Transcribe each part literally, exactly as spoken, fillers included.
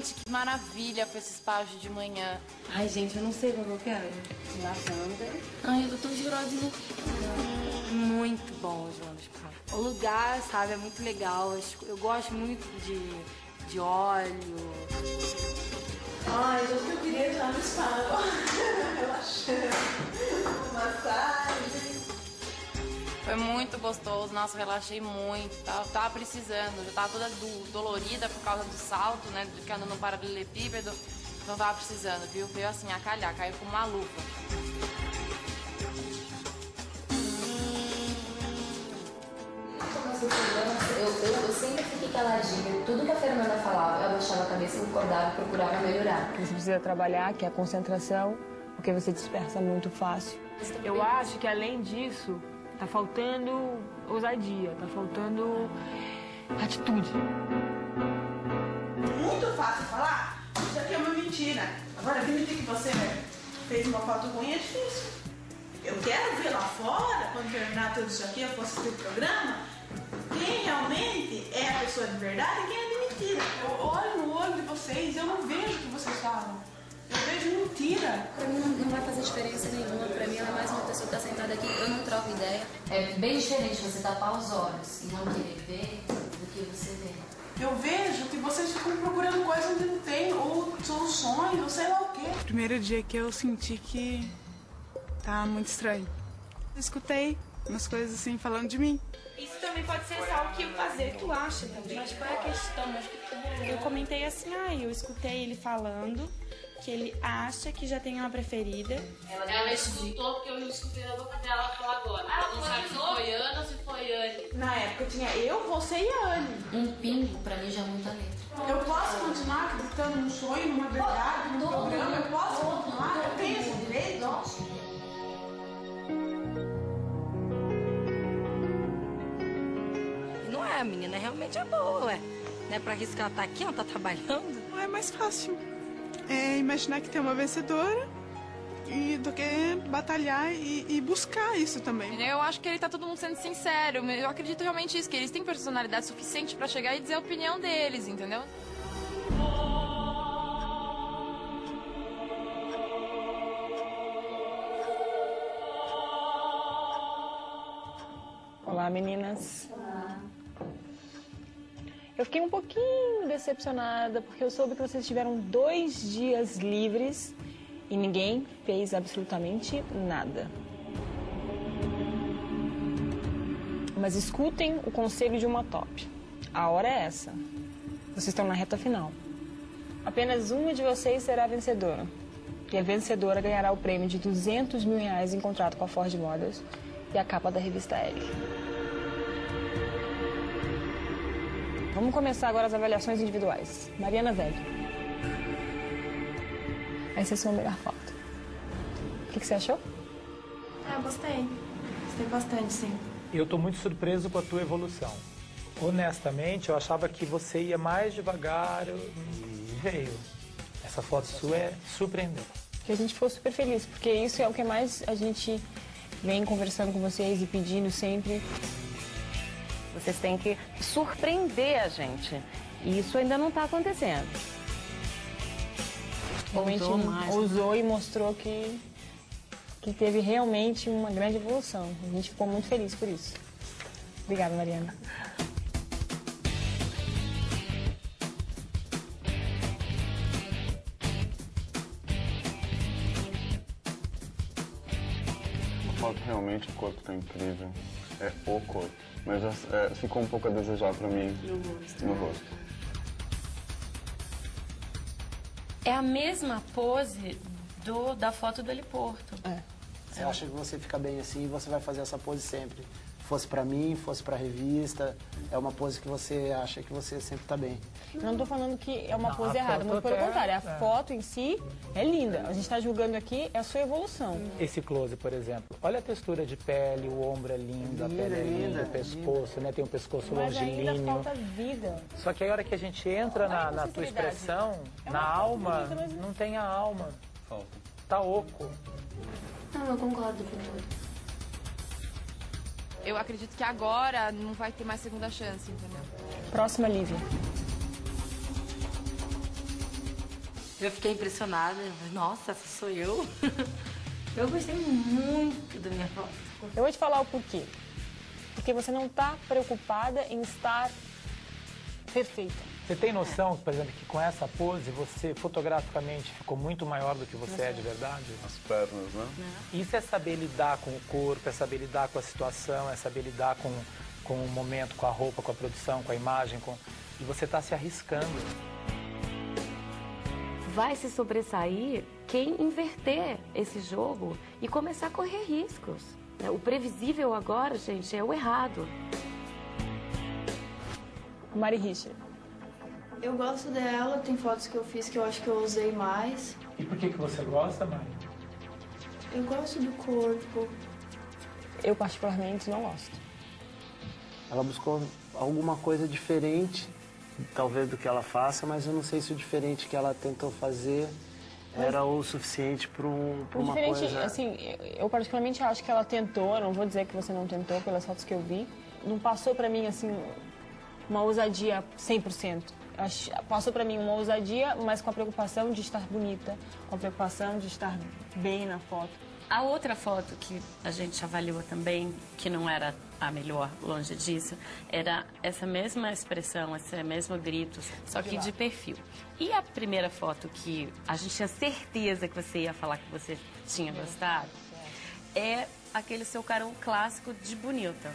Gente, que maravilha foi esse spa hoje de manhã. Ai, gente, eu não sei como eu quero. Lavanda. Ai, eu tô tão girosinha. Muito bom, João, do spa. O lugar, sabe, é muito legal. Eu gosto muito de, de óleo. Ai, gente, eu queria entrar no spa. Relaxando. Massagem. Foi muito gostoso, nossa, relaxei muito, tava, tava precisando, já tava toda do, dolorida por causa do salto, né, de ficar andando no paralelepípedo, então tava precisando, viu? Veio assim a calhar, caiu como uma luva. Eu, eu, eu sempre fiquei caladinha, tudo que a Fernanda falava, eu abaixava a cabeça, concordava e procurava melhorar. Você precisa trabalhar, que é a concentração, porque você dispersa muito fácil. Eu acho que além disso, tá faltando ousadia, tá faltando atitude. Muito fácil falar, isso aqui é uma mentira. Agora, admitir que você fez uma foto ruim é difícil. Eu quero ver lá fora, quando terminar tudo isso aqui, eu for assistir o programa, quem realmente é a pessoa de verdade e quem é de mentira. Eu olho no olho de vocês, eu não vejo o que vocês falam. Eu vejo mentira. Pra mim não, não vai fazer diferença nenhuma. Pra mim ela é mais uma pessoa que tá sentada aqui, eu não troco ideia. É bem diferente você tapar os olhos e não querer ver do que você vê. Eu vejo que vocês ficam procurando coisas onde não tem, ou soluções, ou sei lá o quê. Primeiro dia que eu senti que tá muito estranho. Eu escutei umas coisas assim falando de mim. Isso também pode ser só o que o fazer tu acha também. Mas qual é a questão? Mas que Eu comentei assim, ah, eu escutei ele falando que ele acha que já tem uma preferida. Ela, ela escutou porque eu escutei na boca dela falar agora. Ah, ela não sabe se foi Ana ou se foi Anne. Na época tinha eu, você e a Anne. Um pingo pra mim já é muita letra. Eu posso continuar acreditando num sonho, numa verdade, num programa? Eu posso continuar? Eu tenho esse direito? não é, a menina realmente é boa, ué. Não é pra arriscar estar aqui, ela tá trabalhando. Não é mais fácil é imaginar que tem uma vencedora e do que batalhar e, e buscar isso também. Eu acho que ele tá todo mundo sendo sincero. Eu acredito realmente isso, que eles têm personalidade suficiente pra chegar e dizer a opinião deles, entendeu? Olá, meninas. Olá. Eu fiquei um pouquinho decepcionada porque eu soube que vocês tiveram dois dias livres e ninguém fez absolutamente nada. Mas escutem o conselho de uma top. A hora é essa. Vocês estão na reta final. Apenas uma de vocês será a vencedora. E a vencedora ganhará o prêmio de duzentos mil reais em contrato com a Ford Models e a capa da revista Elle. Vamos começar agora as avaliações individuais. Mariana Velho. Essa é a sua melhor foto. O que, que você achou? Ah, gostei. Gostei bastante, sim. Eu estou muito surpreso com a tua evolução. Honestamente, eu achava que você ia mais devagar e veio. Essa foto sua é surpreendente. Que a gente ficou super feliz, porque isso é o que mais a gente vem conversando com vocês e pedindo sempre. Vocês têm que surpreender a gente. E isso ainda não está acontecendo. A gente usou e mostrou que, que teve realmente uma grande evolução. A gente ficou muito feliz por isso. Obrigada, Mariana. A foto realmente, o corpo tá incrível. É o corpo. Mas é, ficou um pouco a desejar pra mim no rosto. no rosto. É a mesma pose do, da foto do heliporto. É. Você acha que você fica bem assim e você vai fazer essa pose sempre. Fosse pra mim, fosse pra revista, é uma pose que você acha que você sempre tá bem. Eu não tô falando que é uma Não, pose a errada, foto muito pelo até- contrário. A é. foto em si é linda. A gente tá julgando aqui é a sua evolução. Esse close, por exemplo. Olha a textura de pele, o ombro é lindo, a Linda, pele é linda, linda, o pescoço, né? Tem um pescoço Mas ainda longilíneo. falta vida. Só que aí a hora que a gente entra Olha na, a na tua sinceridade. expressão, É uma na foto alma, bonita, mas- não tem a alma. Falta. Tá oco. Não, eu concordo com tudo. Eu acredito que agora não vai ter mais segunda chance, entendeu? Próxima, Lívia. Eu fiquei impressionada. Nossa, essa sou eu. Eu gostei muito da minha foto. Eu vou te falar o porquê. Porque você não está preocupada em estar perfeita. Você tem noção, por exemplo, que com essa pose você fotograficamente ficou muito maior do que você é de verdade? As pernas, né? Isso é saber lidar com o corpo, é saber lidar com a situação, é saber lidar com, com o momento, com a roupa, com a produção, com a imagem. Com... E você está se arriscando. Vai se sobressair quem inverter esse jogo e começar a correr riscos. O previsível agora, gente, é o errado. Mari Richter. Eu gosto dela, tem fotos que eu fiz que eu acho que eu usei mais. E por que, que você gosta, Mari? Eu gosto do corpo. Eu particularmente não gosto. Ela buscou alguma coisa diferente, talvez do que ela faça, mas eu não sei se o diferente que ela tentou fazer era o suficiente para um, o uma diferente, coisa... assim, eu particularmente acho que ela tentou, não vou dizer que você não tentou pelas fotos que eu vi. Não passou para mim, assim, uma ousadia cem por cento. Passou para mim uma ousadia, mas com a preocupação de estar bonita, com a preocupação de estar bem na foto. A outra foto que a gente avaliou também, que não era a melhor, longe disso, era essa mesma expressão, esse mesmo grito, só que de perfil. E a primeira foto que a gente tinha certeza que você ia falar que você tinha gostado, é aquele seu carão clássico de bonita.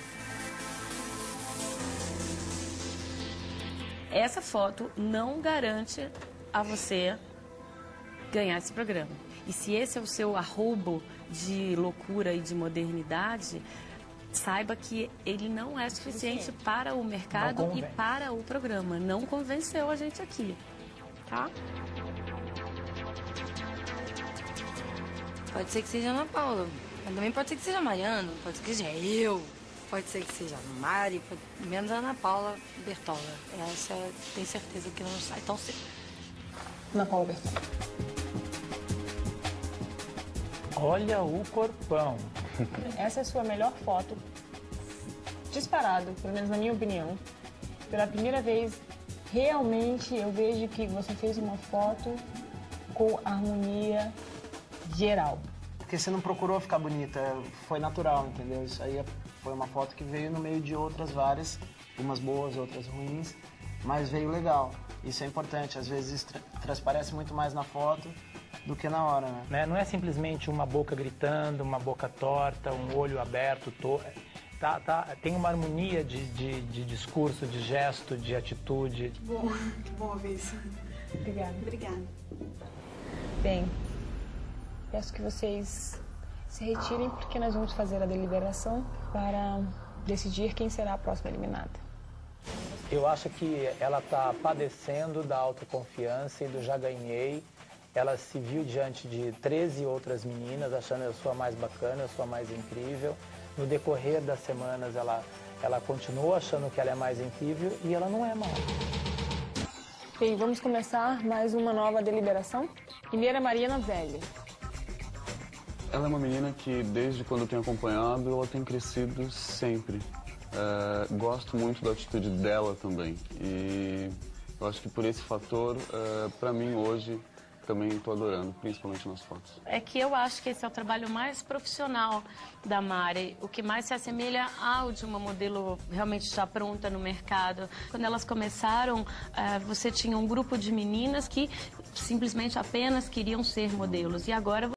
Essa foto não garante a você ganhar esse programa. E se esse é o seu arrobo de loucura e de modernidade, saiba que ele não é suficiente para o mercado e para o programa. Não convenceu a gente aqui, tá? Pode ser que seja Ana Paula, mas também pode ser que seja Mariana, pode ser que seja eu. Pode ser que seja a Mari, pode... menos a Ana Paula Bertola. Essa tem certeza que não sai tão cedo. Ana Paula Bertola. Olha o corpão. Essa é a sua melhor foto, disparado, pelo menos na minha opinião. Pela primeira vez, realmente eu vejo que você fez uma foto com harmonia geral. Porque você não procurou ficar bonita, foi natural, entendeu? Isso aí foi uma foto que veio no meio de outras várias, umas boas, outras ruins, mas veio legal. Isso é importante, às vezes tra transparece muito mais na foto do que na hora, né? né? Não é simplesmente uma boca gritando, uma boca torta, um olho aberto, to... tá, tá, tem uma harmonia de, de, de discurso, de gesto, de atitude. Que bom, que bom ouvir isso. Obrigada. Obrigada. Bem, peço que vocês se retirem porque nós vamos fazer a deliberação para decidir quem será a próxima eliminada. Eu acho que ela está padecendo da autoconfiança e do já ganhei. Ela se viu diante de treze outras meninas, achando eu sou a mais bacana, eu sou a mais incrível. No decorrer das semanas, ela, ela continua achando que ela é mais incrível e ela não é mal. Bem, vamos começar mais uma nova deliberação. Primeira, Maria Novelli. Ela é uma menina que, desde quando eu tenho acompanhado, ela tem crescido sempre. É, gosto muito da atitude dela também. E eu acho que por esse fator, é, para mim hoje, também estou adorando, principalmente nas fotos. É que eu acho que esse é o trabalho mais profissional da Mari, o que mais se assemelha ao de uma modelo realmente já pronta no mercado. Quando elas começaram, uh, você tinha um grupo de meninas que simplesmente apenas queriam ser modelos, e agora